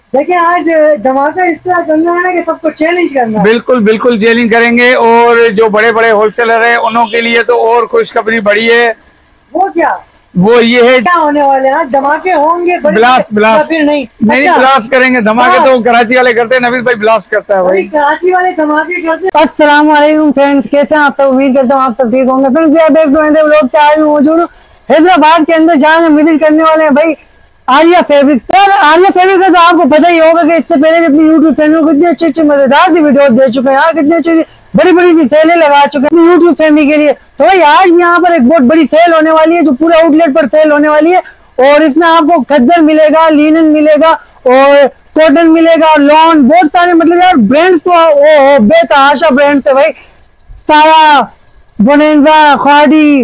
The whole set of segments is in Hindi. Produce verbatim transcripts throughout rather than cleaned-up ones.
देखिए आज धमाका इस तरह करना है ना कि सबको चैलेंज करना है। बिल्कुल बिल्कुल चैलेंज करेंगे। और जो बड़े बड़े होलसेलर हैं उन्हों के लिए तो और खुशखबरी बड़ी है। वो क्या वो ये है, क्या होने वाले हैं? धमाके होंगे बड़े ब्लास्ट ब्लास्ट फिर नहीं नहीं अच्छा। ब्लास्ट करेंगे। धमाके तो कराची वाले करते हैं, नवीद भाई ब्लास्ट करता है भाई। कराची वाले धमाके करते हैं। अस्सलाम वालेकुम फ्रेंड्स, कैसे हैं आप सब? उम्मीद करता हूँ आप सब ठीक होंगे। फ्रेंड्स लोग क्या मौजूद हूँ हैदराबाद के अंदर, जहाँ हम विजिट करने वाले हैं भाई आर्या फैब्रिक्स। तो आर्या फैब्रिक्स का तो आपको पता ही होगा कि इससे पहले भी अपनी यूट्यूब चैनल को इतनी अच्छी अच्छी मजेदार सी वीडियोस दे चुके हैं, यहाँ कितनी अच्छी बड़ी बड़ी सी सेलें लगा चुके हैं अपनी यूट्यूब फैमिली के लिए। तो भाई आज यहाँ पर एक बहुत बड़ी सेल होने वाली है, जो पूरा आउटलेट पर सेल होने वाली है। और इसमें आपको खद्दर मिलेगा, लिनन मिलेगा और कॉटन मिलेगा, लॉन, बहुत सारे मतलब यार ब्रांड्स तो ओ, ओ, बेतहाशा ब्रांड थे भाई। सारा, बोनेंजा, खादी,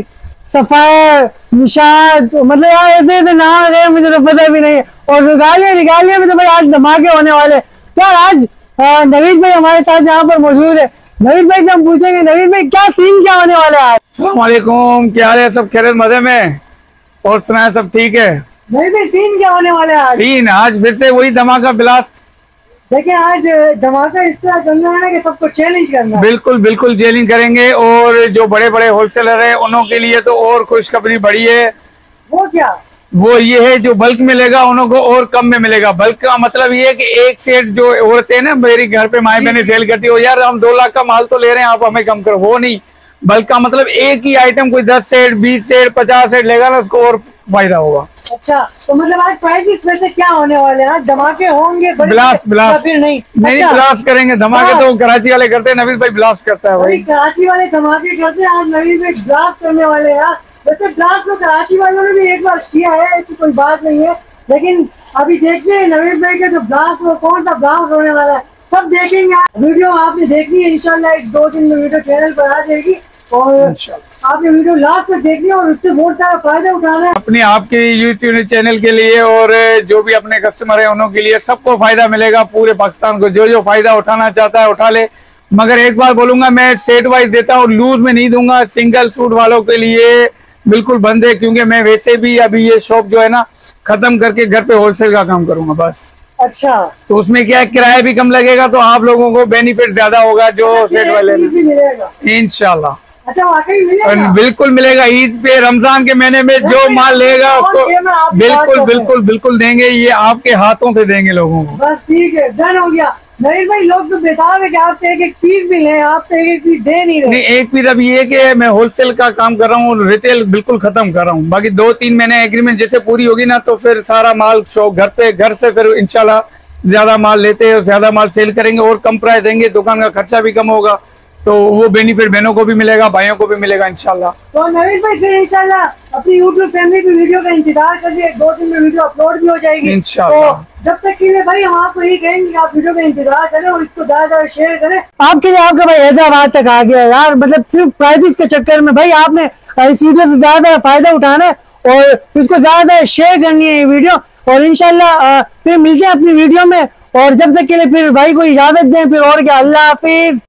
सफायर, निशाद, मतलब यार ऐसे ऐसे नाम है मुझे तो पता भी नहीं है। और रिगालिया रिगालिया में तो भाई आज धमाके होने वाले। यार आज नवीद भाई हमारे साथ यहाँ पर मौजूद है। नवीद भाई से हम पूछेंगे, नवीद भाई क्या सीन क्या होने वाला है आज? अस्सलाम वालेकुम, क्या हाल है? सब खैरियत मजे में? और सुनाए सब ठीक है? नवीद भाई सीन क्या होने वाला है आज? सीन आज फिर से वही धमाका ब्लास्ट। देखिए आज धमाका इस तरह करना है ना कि सबको चैलेंज करना है। बिल्कुल बिल्कुल चैलेंज करेंगे। और जो बड़े बड़े होलसेलर हैं उन्हों के लिए तो और खुशखबरी बड़ी है। वो क्या वो ये है, जो बल्क मिलेगा उन्हों को और कम में मिलेगा। बल्क का मतलब ये है कि एक सेट जो औरतें हैं ना, मेरी घर पे माए बहने सेल करती हो, यार हम दो लाख का माल तो ले रहे हैं, आप हमें कम करो, वो नहीं। बल्क का मतलब एक ही आइटम कोई दस सेट, बीस सेट, पचास सेट लेगा ना, उसको और फायदा होगा। अच्छा, तो मतलब आज प्राइस वैसे क्या होने वाले हैं? धमाके होंगे बड़े ब्लास्ट ब्लास्ट फिर नहीं नहीं अच्छा। ब्लास्ट करेंगे। धमाके तो कराची वाले करते हैं, नवीद भाई ब्लास्ट करता है भाई। कराची वाले धमाके करते हैं, आज नवीद भाई ब्लास्ट करने वाले हैं। वैसे ब्लास्ट तो कराची वालों ने भी एक बार किया है, ऐसी कोई बात नहीं है। लेकिन अभी देखते हैं नवीद भाई का जो ब्लास्ट, वो कौन सा ब्लास्ट होने वाला है, सब देखेंगे। वीडियो आपने देखनी है, इंशाल्लाह एक दो दिन में वीडियो चैनल पर आ जाएगी और आपने वीडियो लास्ट तक देखनी है और उससे बहुत सारा फायदा उठाना है अपने आपके यूट्यूब चैनल के लिए। और जो भी अपने कस्टमर है उन्हों के लिए सबको फायदा मिलेगा। पूरे पाकिस्तान को जो जो फायदा उठाना चाहता है उठा ले। मगर एक बार बोलूंगा, मैं सेट वाइज देता हूँ, लूज में नहीं दूंगा। सिंगल सूट वालों के लिए बिल्कुल बंद है, क्योंकि मैं वैसे भी अभी ये शॉप जो है ना खत्म करके घर पे होलसेल का काम करूंगा बस। अच्छा, तो उसमें क्या है, किराया भी कम लगेगा, तो आप लोगों को बेनिफिट ज्यादा होगा जो सेट वाले में। इंशाल्लाह अच्छा, वाकई मिलेगा? बिल्कुल मिलेगा। ईद पे, रमजान के महीने में जो माल लेगा उसको बिल्कुल बिल्कुल बिल्कुल देंगे। ये आपके हाथों से देंगे लोगों को। बस ठीक है, डन हो गया। नहीं भाई, लोग तो बेताब है कि आप एक एक पीस भी लें, आप तो एक एक पीस दे नहीं रहे। नहीं, एक पीस अभी ये कि मैं होलसेल का काम कर रहा हूँ, रिटेल बिल्कुल खत्म कर रहा हूँ। बाकी दो तीन महीने एग्रीमेंट जैसे पूरी होगी ना, तो फिर सारा माल शो घर पे, घर से फिर इंशाल्लाह ज्यादा माल लेते हैं, ज्यादा माल सेल करेंगे और कम प्राइस देंगे, दुकान का खर्चा भी कम होगा। तो वो बेनिफिट बहनों को भी मिलेगा, भाइयों को भी मिलेगा इंशाल्लाह। तो नवीद भाई फिर इंशाल्लाह अपनी यूट्यूब फैमिली की वीडियो का इंतजार करिए, दो दिन में वीडियो अपलोड भी हो जाएगी इंशाल्लाह। तो जब तक के लिए भाई हम आपको यही कहेंगे कि आप वीडियो का इंतजार करें और इसको ज्यादा ज्यादा शेयर करें। आपके लिए आपका भाई हैदराबाद तक आ गया यार, मतलब सिर्फ प्राइसेस के चक्कर में भाई आपने इस वीडियो से ज्यादा फायदा उठाना है और इसको ज्यादा शेयर करनी है ये वीडियो। और इंशाल्लाह फिर मिलते हैं अपनी वीडियो में, और जब तक के लिए फिर भाई को इजाजत दें फिर, और क्या, अल्लाह हाफिज।